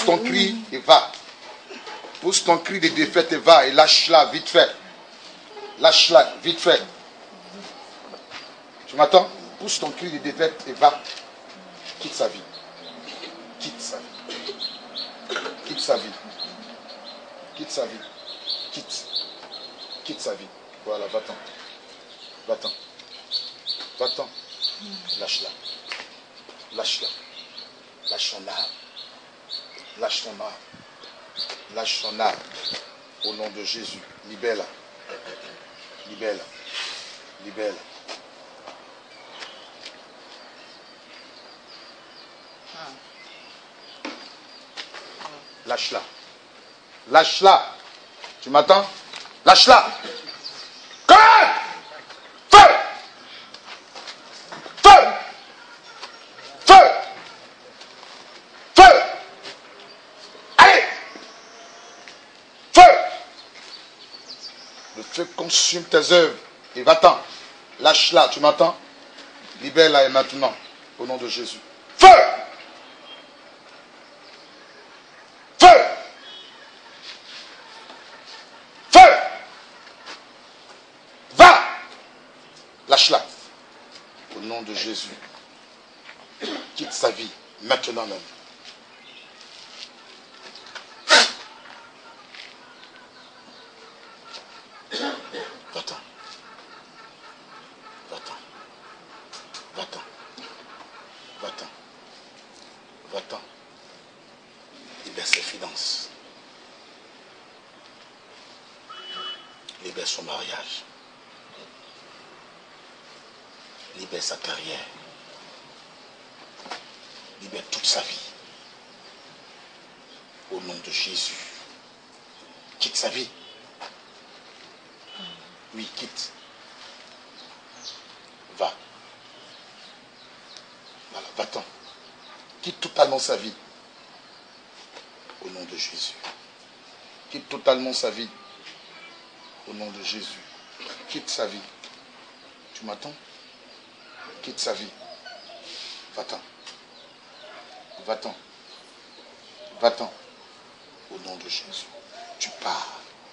ton cri et va. Pousse ton cri de défaite et va. Et lâche-la vite fait. Lâche-la vite fait. Tu m'attends? Pousse ton cri de défaite et va. Quitte sa vie. Quitte sa vie. Quitte sa vie. Quitte sa vie. Quitte. Quitte sa vie. Voilà, va-t'en. Va-t'en. Va-t'en. Lâche-la. Lâche-la. Lâche son âme. Lâche son âme. Lâche son âme. Au nom de Jésus. Libère-la. Libère-la. Libère-la. Lâche-la. Lâche-la. Tu m'entends? Lâche-la. Quand même! Feu! Feu! Feu! Feu! Allez! Feu! Le feu consume tes œuvres. Et va-t'en. Lâche-la. Tu m'entends? Libère-la et maintenant. Au nom de Jésus. Feu! Feu! Feu! Va! Lâche-la. Au nom de Jésus. Quitte sa vie. Maintenant même. Va-t'en. Va-t'en. Va-t'en. Va-t'en. Va-t'en. Libère ses finances. Libère son mariage. Libère sa carrière. Libère toute sa vie. Au nom de Jésus. Quitte sa vie. Oui, quitte. Va. Voilà, va-t'en. Quitte totalement sa vie. Au nom de Jésus. Quitte totalement sa vie. Au nom de Jésus. Quitte sa vie. Tu m'attends? Quitte sa vie. Va-t'en. Va-t'en. Va-t'en. Au nom de Jésus. Tu pars.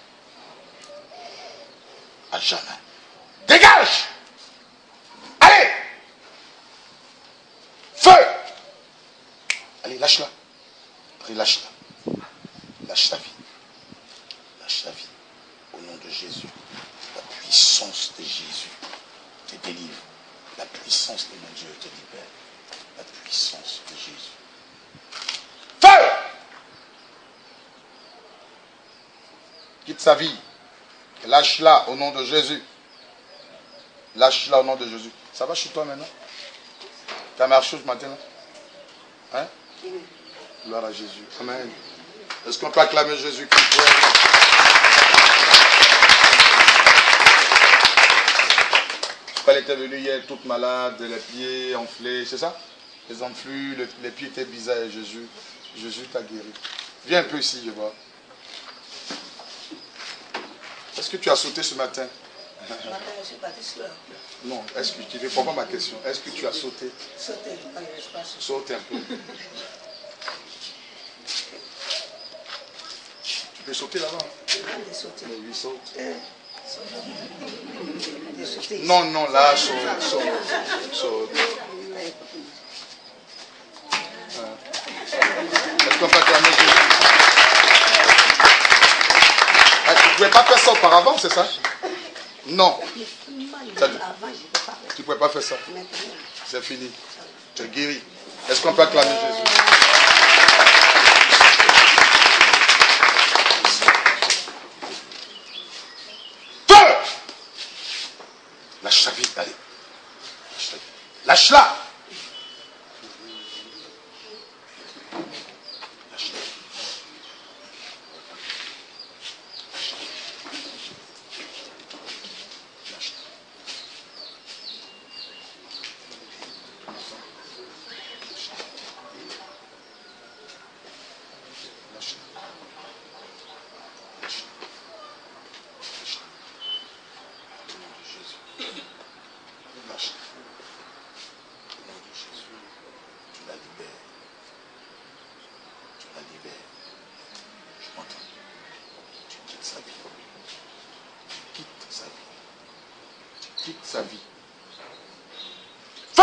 À jamais. Dégage! Allez! Feu! Allez, lâche-la. Relâche-la. Lâche ta vie. Lâche ta vie. Au nom de Jésus. La puissance de Jésus te délivre. La puissance de mon Dieu te libère. La puissance de Jésus. Feu! Quitte sa vie. Lâche-la au nom de Jésus. Lâche-la au nom de Jésus. Ça va chez toi maintenant? Tu as marché ce matin là? Hein? Gloire à Jésus. Amen. Est-ce qu'on peut acclamer Jésus comme toi? Elle était venue hier toute malade, les pieds enflés, c'est ça? Les enflures, les pieds étaient bizarres. Jésus t'a guéri. Viens un peu ici, je vois. Est-ce que tu as sauté ce matin? Je suis parti sur. Non, est-ce que tu ne réponds pas à ma question? Est-ce que tu as sauté? Sauter, je pas sauter. Saute un peu. Tu peux sauter là-bas? Mais lui saute. Non, non, là, saute. Est-ce qu'on peut acclamer Jésus? Tu ne pouvais pas faire ça auparavant, c'est ça? Non. Tu ne pouvais pas faire ça. C'est fini. Tu es guéri. Est-ce qu'on peut acclamer Jésus? Feu! Lâche ta vie, allez. Lâche-la. sa vie. Feu!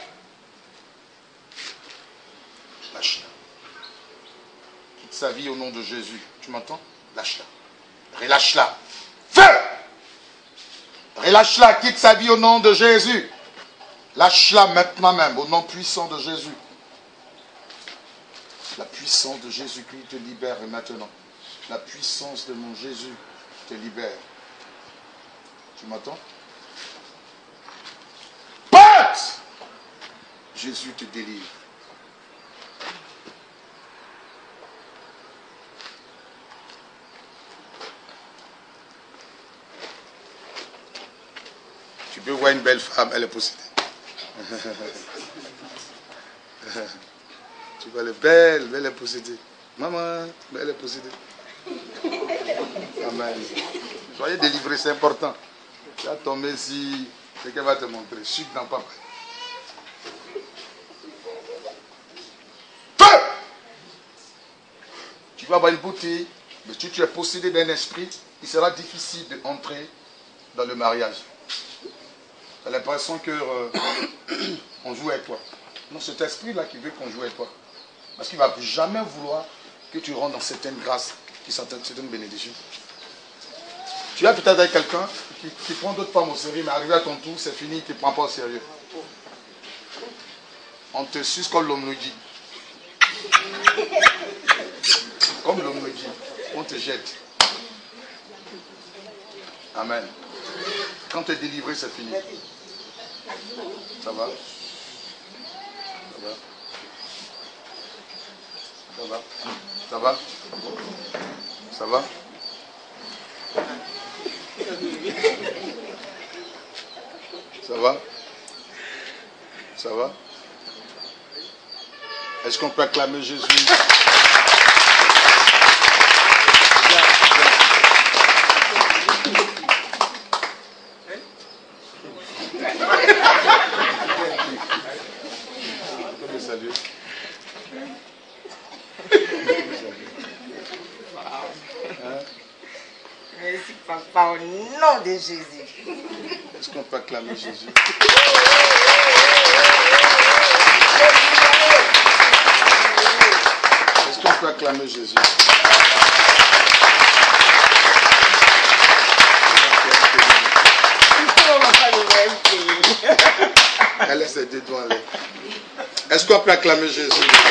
Lâche-la. Quitte sa vie au nom de Jésus. Tu m'entends? Lâche-la. Relâche-la. Feu! Relâche-la. Quitte sa vie au nom de Jésus. Lâche-la maintenant même, au nom puissant de Jésus. La puissance de Jésus-Christ te libère maintenant. La puissance de mon Jésus te libère. Tu m'entends? Pâte! Jésus te délivre. Tu peux voir une belle femme, elle est possédée. Tu vois, elle est belle, elle est possédée. Maman, elle est possédée. Amen. Soyez délivrés, c'est important. Tu vas tomber si quelqu'un va te montrer. Sucre dans papa. Feu! Tu vas avoir une bouteille, mais si tu es possédé d'un esprit, il sera difficile d'entrer dans le mariage. Tu as l'impression qu'on joue avec toi. Non, cet esprit-là qui veut qu'on joue avec toi. Parce qu'il ne va jamais vouloir que tu rentres dans certaines grâces, certaines bénédictions. Tu as peut-être avec quelqu'un qui prend d'autres femmes au sérieux, mais arrivé à ton tour, c'est fini, il ne te prend pas au sérieux. On te suce comme l'homme le dit. Comme l'homme le dit. On te jette. Amen. Quand tu es délivré, c'est fini. Ça va? Ça va? Ça va? Ça va? Ça va? Ça va? Ça va? Est-ce qu'on peut acclamer Jésus? Salut. Merci papa, au nom de Jésus. Est-ce qu'on peut acclamer Jésus? Est-ce qu'on peut acclamer Jésus? Elle laisse ses deux doigts là. Est-ce qu'on peut acclamer Jésus?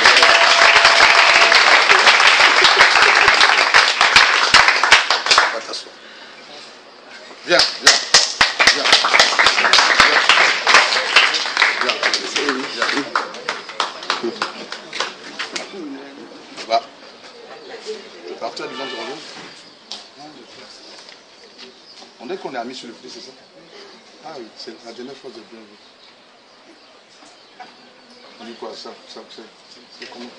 Va t'asseoir. Viens, viens. Viens. Viens. Viens. Va. Alors, tu as besoin de revenir? On dit qu'on est amis sur le prix, c'est ça? Ah oui, c'est la dernière fois de bien. On dit quoi ça c'est comment?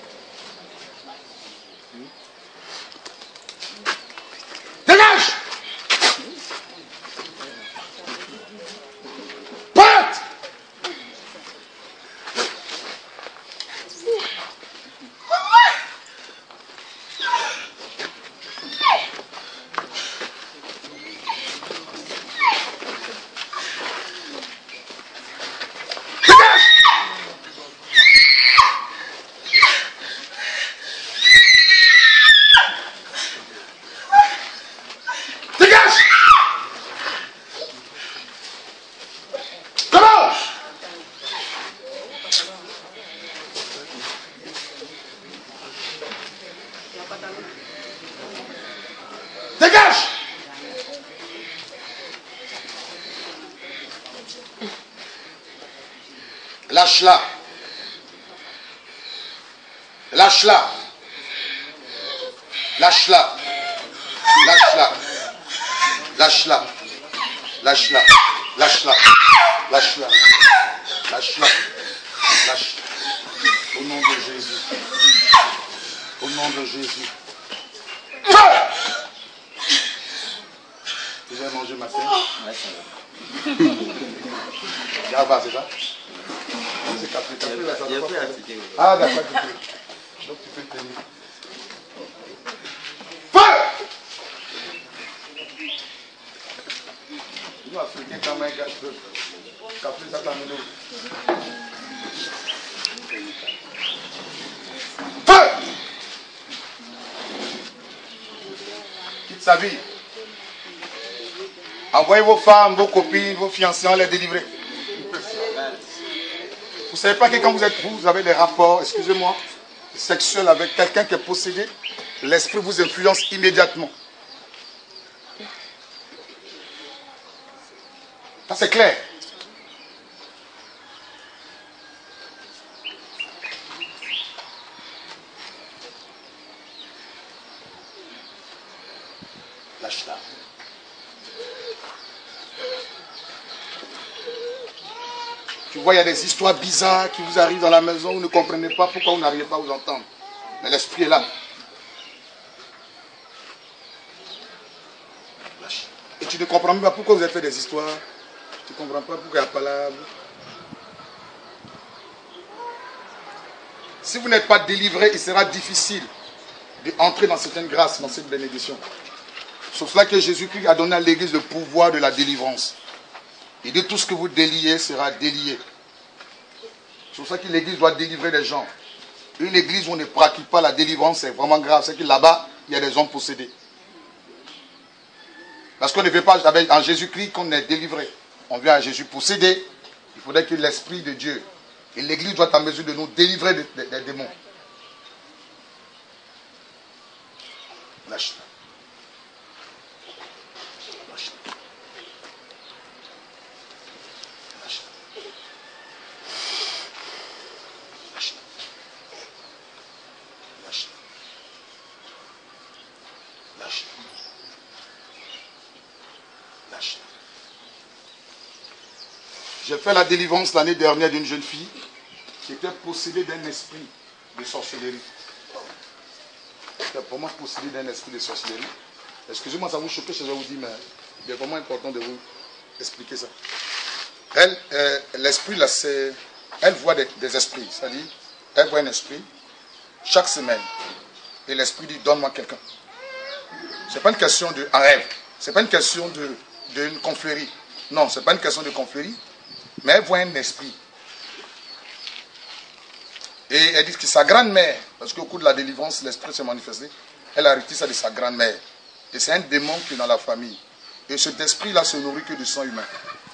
Dégage! Pâte! Lâche-la. Lâche-la. Lâche-la. Lâche-la. Lâche-la. Lâche-la. Lâche-la. Lâche-la. Lâche-la. Lâche. Au nom de Jésus. Au nom de Jésus. Vous avez mangé ma tête? Ouais, ça va. Java, c'est ça? C'est café. Ah, d'accord. Donc tu peux tenir. Feu! Nous, Africains, quand même, Feu! Quitte sa vie. Envoyez vos femmes, vos copines, vos fiancés, les délivrer. Vous ne savez pas que quand vous avez des rapports, excusez-moi, sexuels avec quelqu'un qui est possédé, l'esprit vous influence immédiatement. Ça c'est clair. Lâche-la. Tu vois, il y a des histoires bizarres qui vous arrivent dans la maison, vous ne comprenez pas pourquoi vous n'arrivez pas à vous entendre. Mais l'esprit est là. Et tu ne comprends même pas pourquoi vous avez fait des histoires. Tu ne comprends pas pourquoi il n'y a pas là. Si vous n'êtes pas délivré, il sera difficile d'entrer dans certaines grâces, dans cette bénédiction. C'est pour cela que Jésus-Christ a donné à l'Église le pouvoir de la délivrance. Il dit tout ce que vous déliez sera délié. C'est pour ça que l'Église doit délivrer les gens. Une église où on ne pratique pas la délivrance, c'est vraiment grave. C'est que là-bas, il y a des hommes possédés. Parce qu'on ne veut pas, en Jésus-Christ, qu'on est délivré. On vient à Jésus possédé. Il faudrait que l'Esprit de Dieu, et l'Église doit être en mesure de nous délivrer des démons. Lâche. Lâche. Lâche. Lâche. Lâche. Lâche. Lâche. J'ai fait la délivrance l'année dernière d'une jeune fille qui était possédée d'un esprit de sorcellerie. Pour moi, possédée d'un esprit de sorcellerie. Excusez-moi, ça vous choque, je vais vous dire, mais il est vraiment important de vous expliquer ça. Elle, l'esprit, là, c'est... Elle voit des esprits. C'est-à-dire, elle voit un esprit chaque semaine. Et l'esprit dit, donne-moi quelqu'un. Ce n'est pas une question de rêve. Ce n'est pas une question d'une confrérie. Non, ce n'est pas une question de confrérie. Mais elle voit un esprit. Et elle dit que sa grand-mère, parce qu'au cours de la délivrance, l'esprit s'est manifesté, elle a hérité ça de sa grand-mère. Et c'est un démon qui est dans la famille. Et cet esprit-là se nourrit que du sang humain.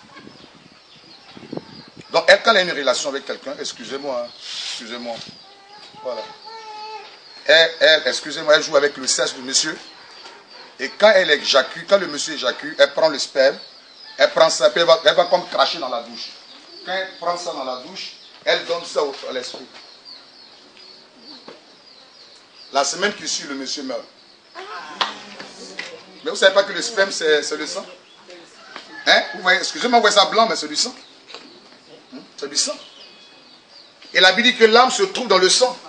Donc, elle, quand elle a une relation avec quelqu'un, excusez-moi, hein, excusez-moi, voilà. Excusez-moi, elle joue avec le sexe du monsieur. Et quand elle éjacule, quand le monsieur éjacule, elle prend le sperme, elle prend ça, elle va comme cracher dans la douche. Quand elle prend ça dans la douche, elle donne ça à l'esprit. La semaine qui suit, le monsieur meurt. Mais vous ne savez pas que le sperme, c'est le sang? Hein? Vous voyez, excusez-moi, vous voyez ça blanc, mais c'est du sang. C'est du sang. Et la Bible dit que l'âme se trouve dans le sang.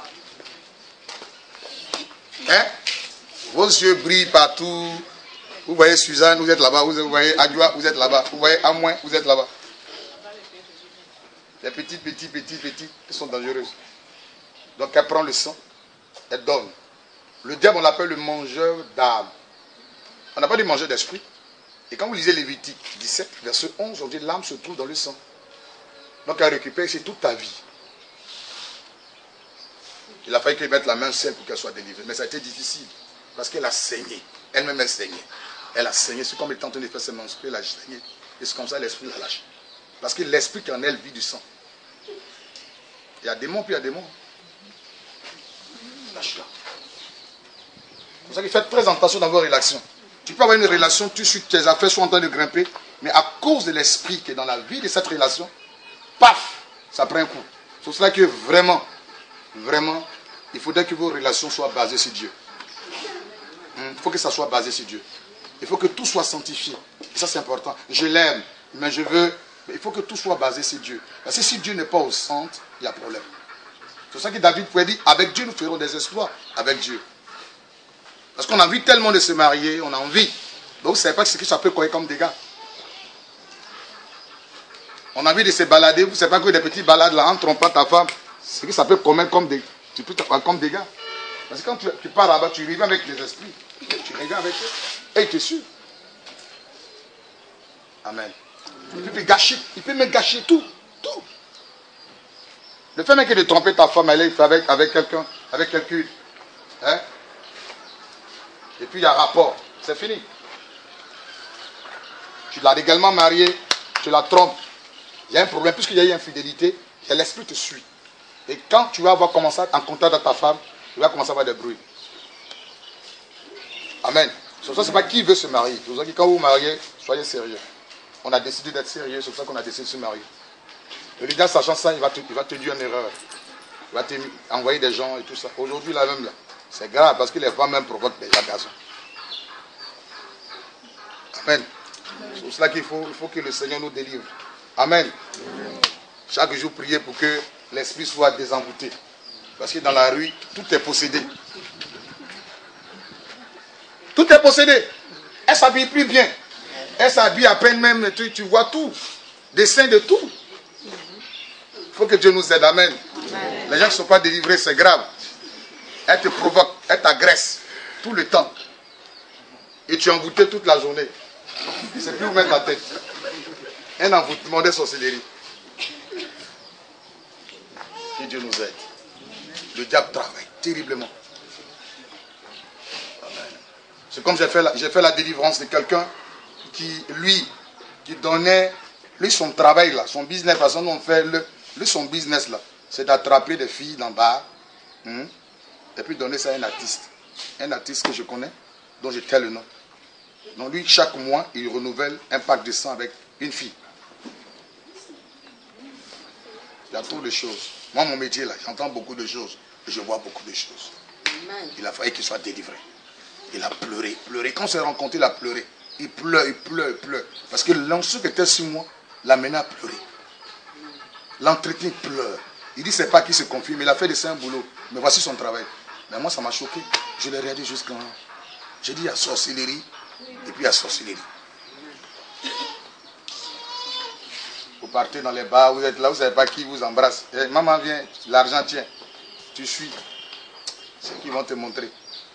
Hein? Vos yeux brillent partout. Vous voyez Suzanne, vous êtes là-bas. Vous voyez Adjoa, vous êtes là-bas. Vous voyez Amoin, vous êtes là-bas. Les petits, qui sont dangereuses. Donc elle prend le sang, elle donne. Le diable, on l'appelle le mangeur d'âme. On n'a pas dit mangeur d'esprit. Et quand vous lisez Lévitique 17, verset 11, on dit l'âme se trouve dans le sang. Donc elle récupère ici toute ta vie. Il a fallu qu'elle mette la main seule pour qu'elle soit délivrée. Mais ça a été difficile. Parce qu'elle a saigné. Elle-même elle saignait. Elle a saigné. C'est comme elle était en train de faire ses menstrues, elle a saigné. Et c'est comme ça l'esprit la lâche. Parce que l'esprit qui en elle vit du sang. Il y a démon, puis il y a démon. Lâche-la. C'est pour ça qu'il fait très attention dans vos relations. Tu peux avoir une relation, tes affaires sont en train de grimper, mais à cause de l'esprit qui est dans la vie de cette relation, paf, ça prend un coup. C'est pour cela que vraiment, il faudrait que vos relations soient basées sur Dieu. Il faut que ça soit basé sur Dieu. Il faut que tout soit sanctifié. Et ça c'est important. Je l'aime, mais je veux... Mais il faut que tout soit basé sur Dieu. Parce que si Dieu n'est pas au centre, il y a problème. C'est pour ça que David pouvait dire, avec Dieu nous ferons des exploits. Avec Dieu. Parce qu'on a envie tellement de se marier, on a envie. Donc vous ne savez pas ce que ça peut causer comme dégâts. On a envie de se balader, vous ne savez pas que des petites balades là, en trompant ta femme, ce que ça peut commettre comme dégâts. Parce que quand tu pars là-bas, tu reviens avec les esprits. Tu reviens avec eux. Et tu es sûr. Amen. Il peut me gâcher tout. Tout. Le fait même que de tromper ta femme, elle est avec quelqu'un. Avec quelqu'un. Hein? Et puis il y a rapport. C'est fini. Tu l'as légalement mariée, tu la trompes. Il y a un problème. Puisqu'il y a eu infidélité, l'esprit te suit. Et quand tu vas avoir commencé en contact avec ta femme, tu vas commencer à avoir des bruits. Amen. C'est pour ça que ce n'est pas qui veut se marier. C'est pour ça que quand vous vous mariez, soyez sérieux. On a décidé d'être sérieux, c'est pour ça qu'on a décidé de se marier. Le leader, sachant ça, il va te dire une erreur. Il va envoyer des gens et tout ça. Aujourd'hui, là même, là, c'est grave parce que les femmes même provoquent des garçons. Amen. C'est pour cela qu'il faut que le Seigneur nous délivre. Amen. Chaque jour, priez pour que l'esprit soit désenvoûté. Parce que dans la rue, tout est possédé. Tout est possédé. Elle s'habille plus bien. Elle s'habille à peine même, tu vois tout. Dessin de tout. Il faut que Dieu nous aide. Amen. Amen. Les gens qui ne sont pas délivrés, c'est grave. Elle te provoque, elle t'agresse tout le temps. Et tu es envoûté toute la journée. Tu ne sais plus où mettre la tête. Un envoûtement de sorcellerie. Que Dieu nous aide. Le diable travaille terriblement. C'est comme j'ai fait la délivrance de quelqu'un qui donnait, lui son travail là, son business, la façon dont on fait, son business là, c'est d'attraper des filles dans le bar, et puis donner ça à un artiste que je connais, dont j'ai tel le nom. Donc lui, chaque mois, il renouvelle un pack de sang avec une fille. Il y a trop de choses. Moi, mon métier là, j'entends beaucoup de choses, et je vois beaucoup de choses. Il a fallu qu'il soit délivré. Il a pleuré. Quand on s'est rencontré, il a pleuré. Il pleure. Parce que l'ancien qui était sur moi l'a mené à pleurer. L'entretien pleure. Il dit c'est pas qu'il se confie, mais il a fait de ça un boulot. Mais voici son travail. Mais moi ça m'a choqué. Je l'ai regardé jusqu'à... J'ai dit il y a sorcellerie. Et puis il y a sorcellerie. Vous partez dans les bars, vous êtes là, vous ne savez pas qui vous embrasse. Eh, maman vient, l'argent tient. Tu suis. C'est ce qu'ils vont te montrer.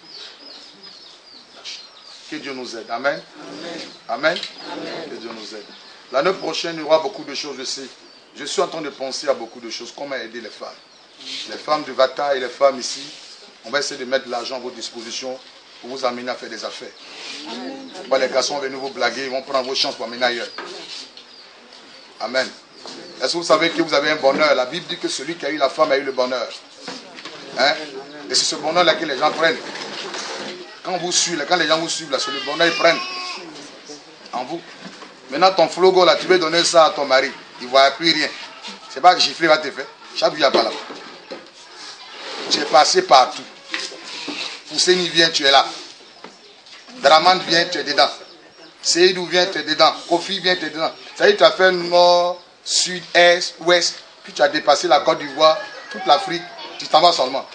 Que Dieu nous aide. Amen. Amen. Amen. Que Dieu nous aide. L'année prochaine, il y aura beaucoup de choses. Je suis en train de penser à beaucoup de choses. Comment aider les femmes. Les femmes du Vata et les femmes ici, on va essayer de mettre de l'argent à votre disposition pour vous amener à faire des affaires. Pas les garçons vont venir vous blaguer, ils vont prendre vos chances pour amener ailleurs. Amen. Est-ce que vous savez que vous avez un bonheur? La Bible dit que celui qui a eu la femme a eu le bonheur. Hein? Et c'est ce bonheur-là que les gens prennent. Quand les gens vous suivent, là, c'est le bonheur qu'ils prennent en vous. Maintenant, ton flogo, là, tu veux donner ça à ton mari. Il ne voit plus rien. C'est pas que gifler va te faire. Chaque jour, il n'y a pas là. Tu es passé partout. Pousseni vient, tu es là. Draman vient, tu es dedans. Seydou vient, tu es dedans. Kofi vient, tu es dedans. Ça y est, tu as fait nord, sud, est, ouest. Puis tu as dépassé la Côte d'Ivoire, toute l'Afrique. Tu t'en vas seulement.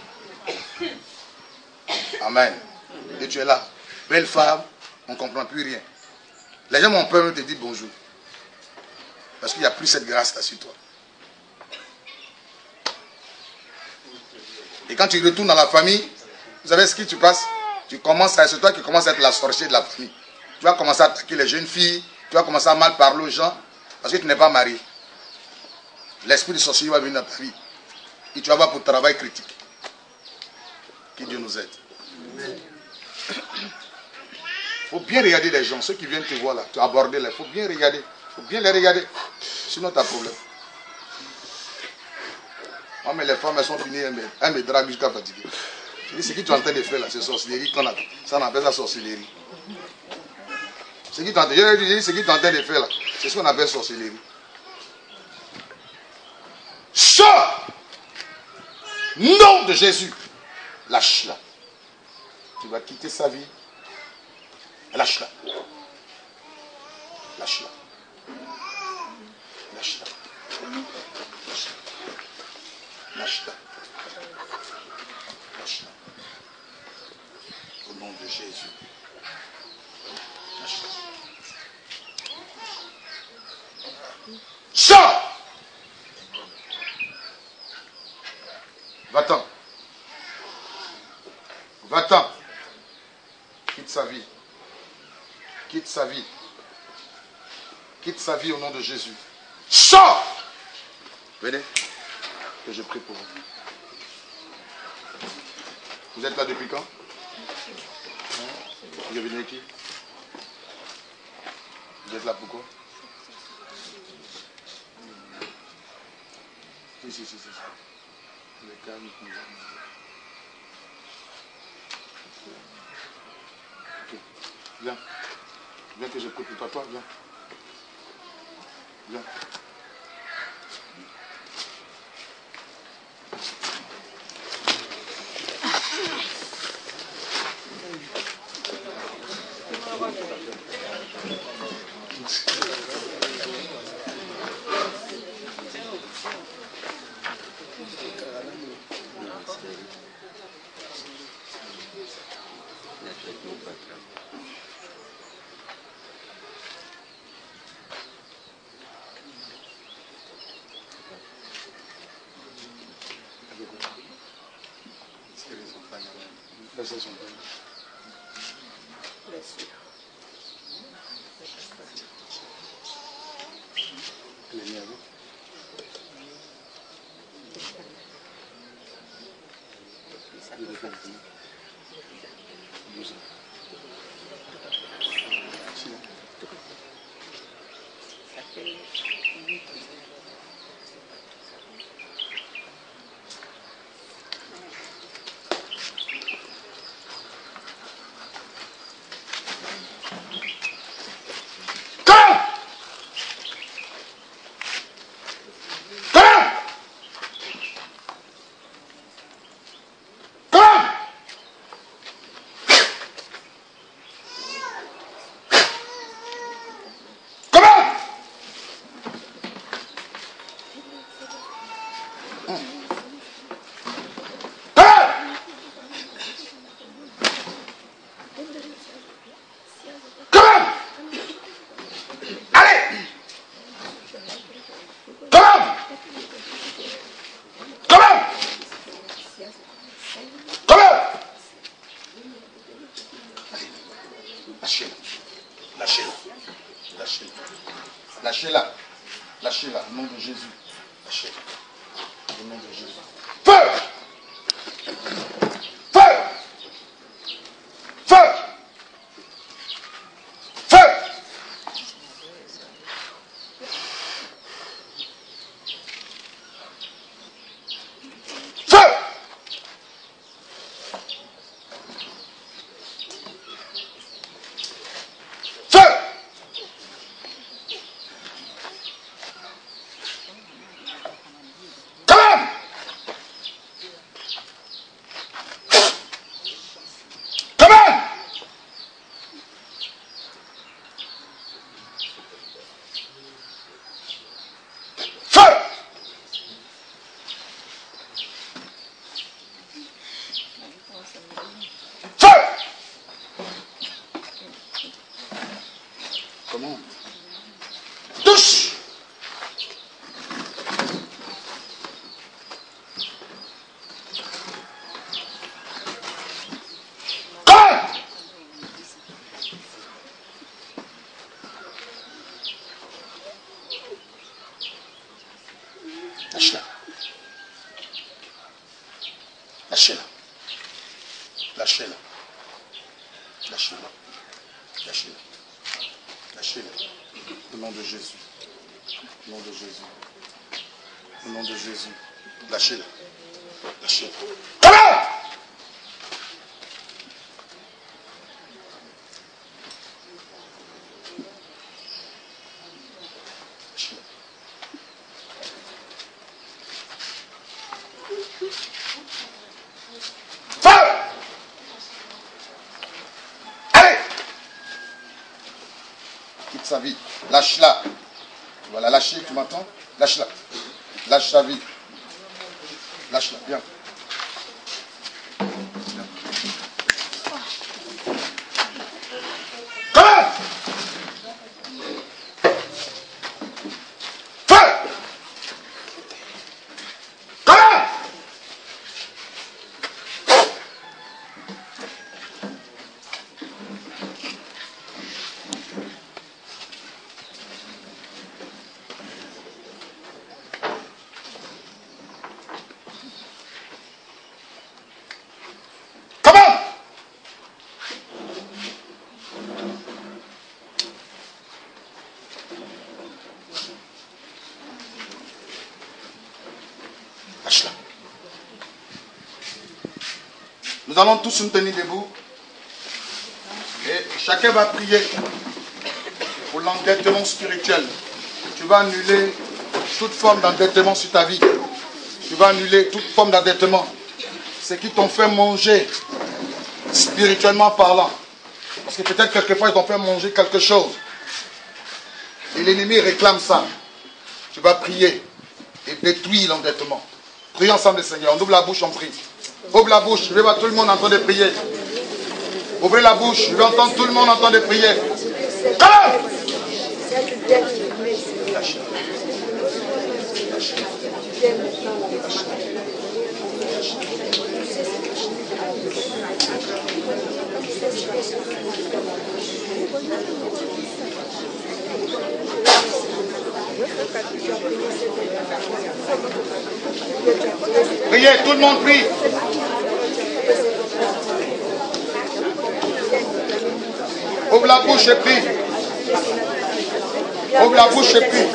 Amen. Et tu es là. Belle femme, on ne comprend plus rien. Les gens ont peur de te dire bonjour. Parce qu'il n'y a plus cette grâce-là sur toi. Et quand tu retournes dans la famille, vous savez ce qui se passe? C'est toi qui commences à être la sorcière de la famille. Tu vas commencer à attaquer les jeunes filles, tu vas commencer à mal parler aux gens, parce que tu n'es pas marié. L'esprit de sorcier va venir dans ta vie. Et tu vas voir pour travail critique. Que Dieu nous aide. Il faut bien regarder les gens, ceux qui viennent te voir là, tu aborder là, il faut bien regarder. Il faut bien les regarder. Sinon tu as problème. Oh, mais les femmes, elles sont finies, elles me draguent jusqu'à fatiguer. Je dis, ce que tu es en train de faire là, c'est sorcellerie. Ça on appelle ça sorcellerie. Ce que tu es en train de faire là, c'est ce qu'on appelle sorcellerie. Sors! Nom de Jésus! Lâche-la. Tu vas quitter sa vie. Lâche-la. Lâche-la. Lâche-la. Lâche-la. Lâche-la. Au nom de Jésus. Lâche-la. Sors! Va-t'en. Va-t'en. Quitte sa vie. Quitte sa vie. Quitte sa vie au nom de Jésus. Sors! Venez, que je prie pour vous. Vous êtes là depuis quand? Vous avez venu avec qui? Vous êtes là pourquoi? Si. Le calme. Ok. Viens. Viens que je prie pour toi. Viens. Viens. Laissez son père. Elle est née à vous. Il est fait 12 ans. Sinon. Ça fait 8 ans. Lâchez-la. Lâchez-la. Au nom de Jésus. Lâchez-la. Au nom de Jésus. Feu! Feu! Feu! Feu! Feu! Feu! Comment? Touche! Lâche-la. Lâchez-la. Lâchez-la. Lâchez-la. Lâchez-la. Lâchez-la. Au nom de Jésus. Au nom de Jésus. Au nom de Jésus. Lâchez-la. Lâchez-la. Quitte sa vie. Lâche-la. Tu vas la lâcher, tu m'entends? Lâche-la. Lâche sa vie. Lâche-la. Viens. Nous allons tous nous tenir debout. Et chacun va prier pour l'endettement spirituel. Tu vas annuler toute forme d'endettement sur ta vie. Tu vas annuler toute forme d'endettement. C'est qui t'ont fait manger spirituellement parlant. Parce que peut-être quelquefois ils t'ont fait manger quelque chose. Et l'ennemi réclame ça. Tu vas prier et détruire l'endettement. Prions ensemble le Seigneur. On ouvre la bouche, on prie. Ouvre la bouche. Je vais voir tout le monde en train de prier. Ouvrez la bouche. Je vais entendre tout le monde en train de prier. Allez! Priez, tout le monde prie. Ouvre la bouche et prie. Ouvre la bouche et prie.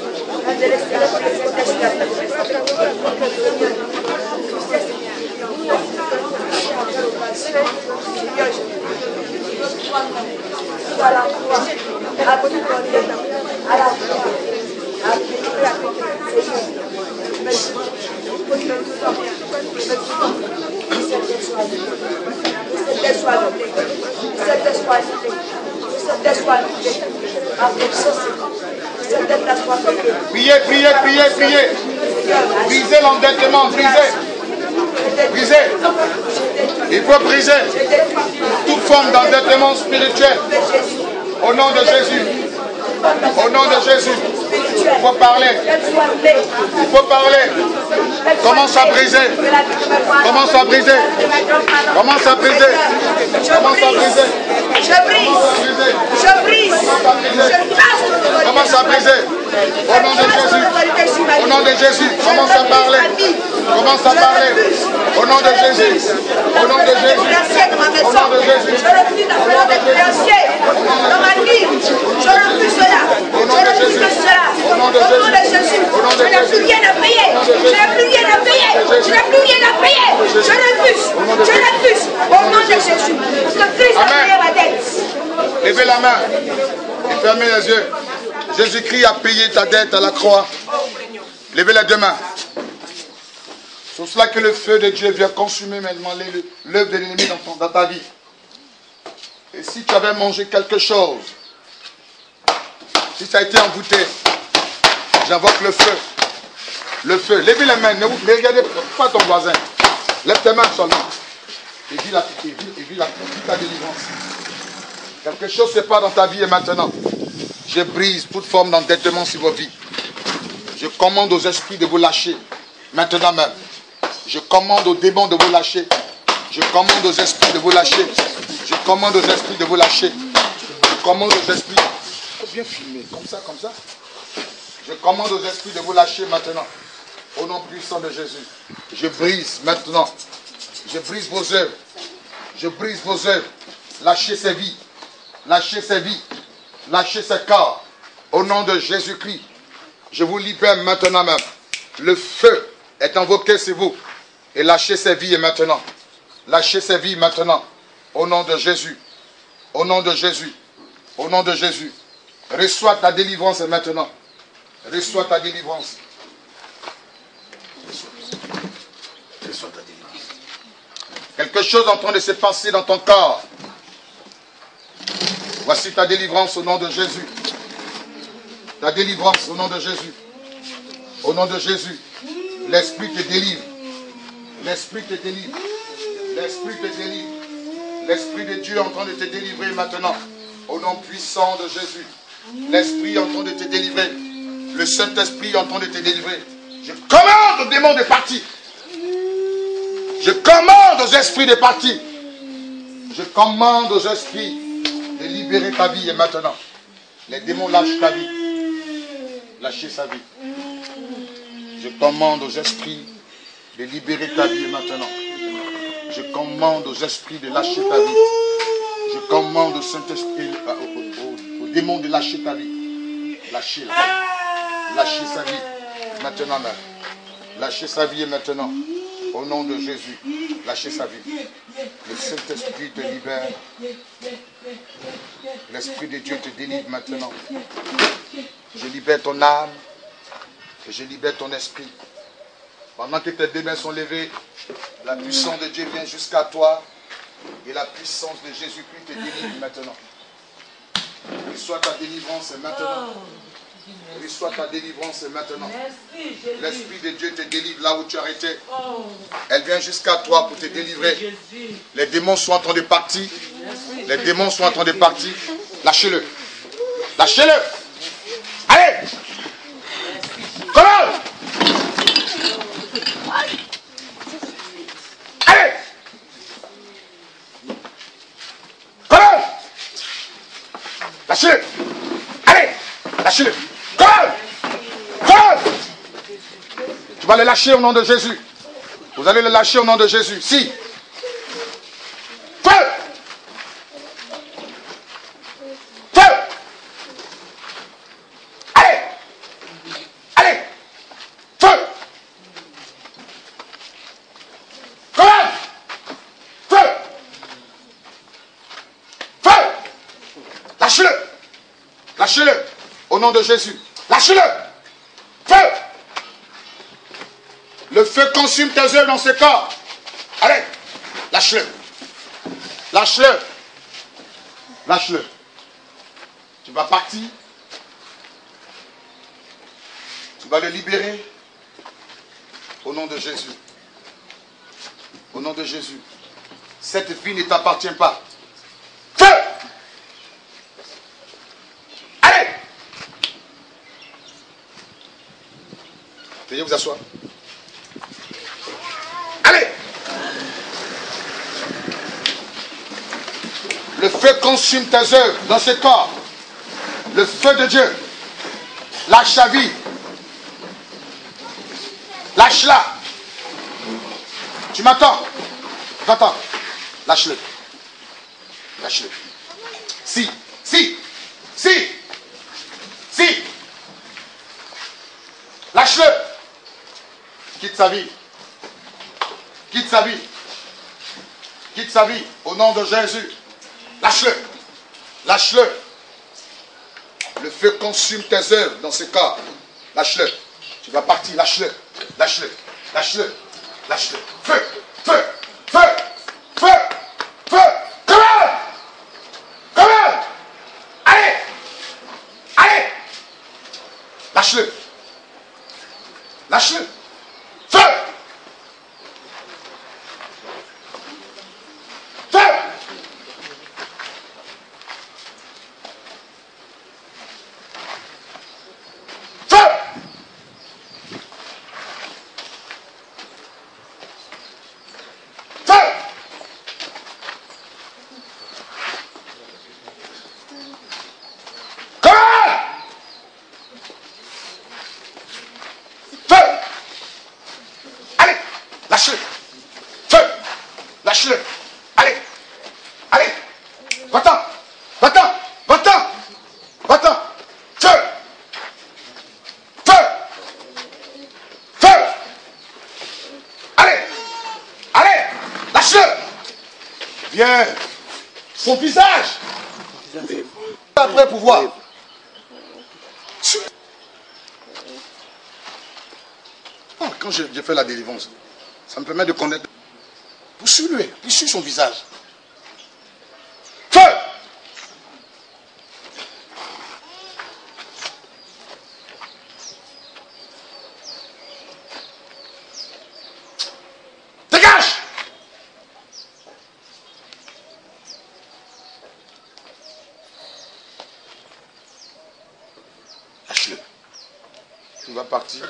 Priez, priez, priez, priez. Brisez l'endettement, brisez. Brisez. Il faut briser toute forme d'endettement spirituel. Au nom de Jésus. Au nom de Jésus. Il faut parler. Il faut parler. Commence à briser. Commence à briser. Commence à briser. Commence à briser. Je brise. Je brise. Je casse. Commence à briser. Au nom de Jésus. Au nom de Jésus. Commence à parler. Commence à parler. Au nom de Jésus. Au nom de Jésus. Au nom de Jésus. Je refuse d'appeler des créanciers dans ma vie. Je refuse cela. Je refuse cela. Au nom de Jésus. Je n'ai plus rien à payer. Je n'ai plus rien à payer. Je n'ai plus rien à payer. Je refuse. Je refuse. Au nom de Jésus. Parce que Christ a payé ma dette. Levez la main et fermez les yeux. Jésus-Christ a payé ta dette à la croix. Levez les deux mains. C'est pour cela que le feu de Dieu vient consumer maintenant l'œuvre de l'ennemi dans ta vie. Et si tu avais mangé quelque chose, si ça a été envoûté, j'invoque le feu. Le feu. Levez les mains. Ne regardez pas ton voisin. Lève tes mains seulement. Et vis ta délivrance. Quelque chose se passe dans ta vie et maintenant. Je brise toute forme d'endettement sur vos vies. Je commande aux esprits de vous lâcher. Maintenant même. Je commande aux démons de vous lâcher. Je commande aux esprits de vous lâcher. Je commande aux esprits de vous lâcher. Je commande aux esprits. Il faut bien filmer. Comme ça, comme ça. Je commande aux esprits de vous lâcher maintenant. Au nom puissant de Jésus. Je brise maintenant. Je brise vos œuvres. Je brise vos œuvres. Lâchez ces vies. Lâchez ces vies. Lâchez ces corps. Au nom de Jésus-Christ. Je vous libère maintenant même. Le feu est invoqué sur vous. Et lâchez ces vies maintenant. Lâchez ces vies maintenant. Au nom de Jésus. Au nom de Jésus. Au nom de Jésus. Reçois ta délivrance maintenant. Reçois ta délivrance. Reçois ta délivrance. Quelque chose est en train de se passer dans ton corps. Voici ta délivrance au nom de Jésus. Ta délivrance au nom de Jésus. Au nom de Jésus. L'Esprit te délivre. L'Esprit te délivre. L'Esprit te délivre. L'Esprit de Dieu est en train de te délivrer maintenant. Au nom puissant de Jésus. L'Esprit est en train de te délivrer. Le Saint-Esprit est en train de te délivrer. Je commande aux démons de partir. Je commande aux esprits de partir. Je commande aux esprits de libérer ta vie et maintenant. Les démons lâchent ta vie. Lâchez sa vie. Je commande aux esprits de libérer ta vie et maintenant. Je commande aux esprits de lâcher ta vie. Je commande au Saint-Esprit, aux démons de lâcher ta vie. Lâchez-la. Lâchez sa vie maintenant même. Lâchez sa vie maintenant. Au nom de Jésus, lâchez sa vie. Le Saint-Esprit te libère. L'Esprit de Dieu te délivre maintenant. Je libère ton âme et je libère ton esprit. Pendant que tes deux mains sont levées, la puissance de Dieu vient jusqu'à toi et la puissance de Jésus-Christ te délivre maintenant. Reçois ta délivrance maintenant. Reçois ta délivrance maintenant. L'Esprit de Dieu te délivre là où tu as été. Elle vient jusqu'à toi pour te délivrer. Les démons sont en train de partir. Les démons sont en train de partir. Lâchez-le. Lâchez-le. Allez. Comment? Allez. Comment? Lâchez-le. Allez. Lâchez-le. Tu vas le lâcher au nom de Jésus. Vous allez le lâcher au nom de Jésus. Si. Feu. Feu. Allez. Allez. Feu. Commande. Feu. Feu. Lâchez-le. Lâchez-le. Au nom de Jésus. Lâchez-le. Feu. Le feu consume tes œuvres dans ce corps. Allez. Lâche-le. Lâche-le. Lâche-le. Tu vas partir. Tu vas le libérer. Au nom de Jésus. Au nom de Jésus. Cette vie ne t'appartient pas. Feu. Allez. Veuillez vous asseoir. Allez. Le feu consume tes œuvres dans ce corps. Le feu de Dieu. Lâche la vie. Lâche-la. Tu m'attends. Va-t'en. Lâche-le. Lâche-le. Si. Lâche-le. Quitte sa vie. Quitte sa vie. Quitte sa vie. Au nom de Jésus. Lâche-le. Lâche-le. Le feu consume tes œuvres dans ce corps. Lâche-le. Tu vas partir. Lâche-le. Lâche-le. Lâche-le. Lâche-le. Feu. Feu. Feu. Feu. Feu. Commande. Commande. Allez. Allez. Lâche-le. Lâche-le. Feu. Feu. Feu. Feu. Commande. Feu. Allez. Lâche-le. Feu. Lâche-le. Allez. Allez. Va-t'en. Va-t'en. Va-t'en. Va-t'en. Feu. Feu. Feu. Allez. Allez. Lâche-le. Viens. Son visage. Après pouvoir. Quand j'ai fait la délivrance, ça me permet de connaître. Poursuis-le, poursuis son visage. Feu! Dégage! Lâche-le. Tu vas partir.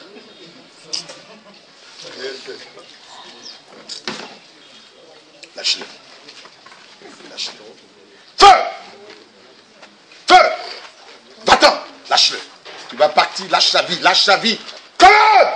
Lâche-le. Lâche-le. Feu! Feu! Va-t'en! Lâche-le. Tu vas partir, lâche sa vie, lâche sa vie. Commande!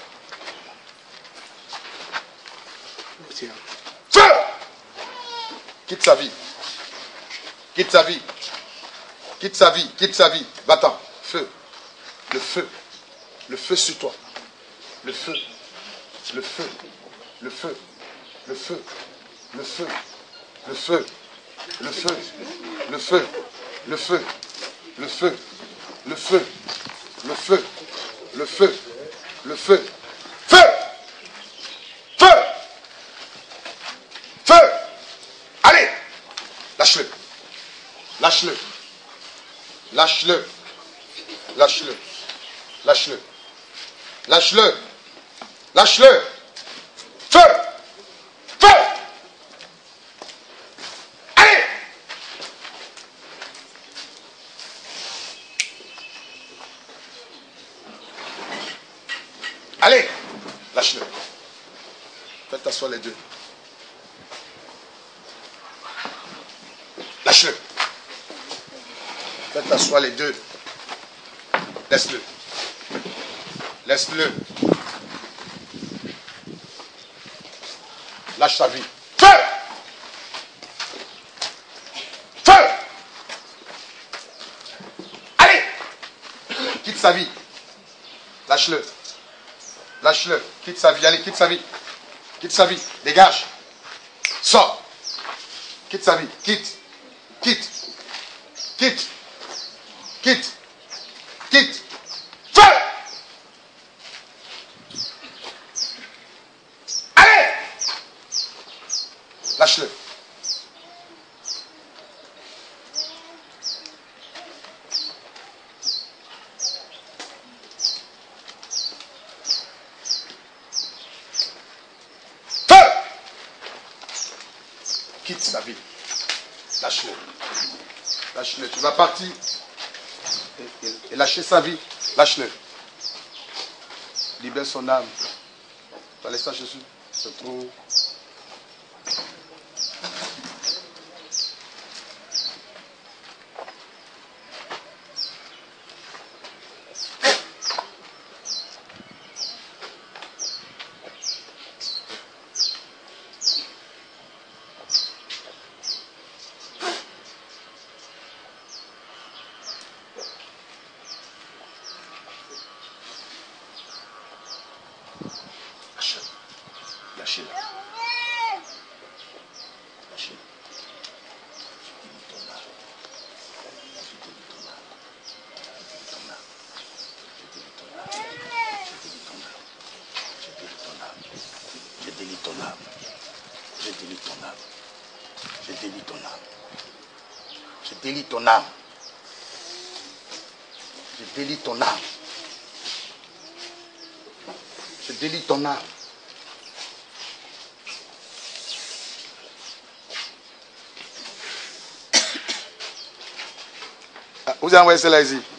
Feu! Quitte sa vie. Quitte sa vie. Quitte sa vie, quitte sa vie. Va-t'en. Feu. Le feu. Le feu sur toi. Le feu. Le feu. Le feu. Le feu. Le feu. Le feu. Le feu. Le feu. Le feu. Le feu. Le feu. Le feu. Le feu. Le feu. Feu. Feu. Feu. Allez. Lâche-le. Lâche-le. Lâche-le. Lâche-le. Lâche-le. Lâche-le. Lâche-le. Feu. Feu. Allez. Allez. Lâche-le. Faites asseoir les deux. Lâche-le. Faites asseoir les deux. Laisse-le. Laisse-le. Lâche sa vie. Feu! Feu! Allez! Quitte sa vie. Lâche-le. Lâche-le. Quitte sa vie. Allez, quitte sa vie. Quitte sa vie. Dégage. Sors. Quitte sa vie. Quitte. Quitte. Quitte. Quitte. Quitte. Feu! Allez! Lâche-le. Feu! Quitte sa vie. Lâche-le. Lâche-le. Tu vas partir et lâcher sa vie. Lâche-le. Libère son âme. Tu vas laisser ça, Jésus. C'est trop. Lâchez-le. Lâchez-le. Je délie ton âme. Je délie ton âme. Je délie ton âme. Je délie ton âme. Je délie ton âme. Je délie ton âme. Vous avez envoyé cela ici.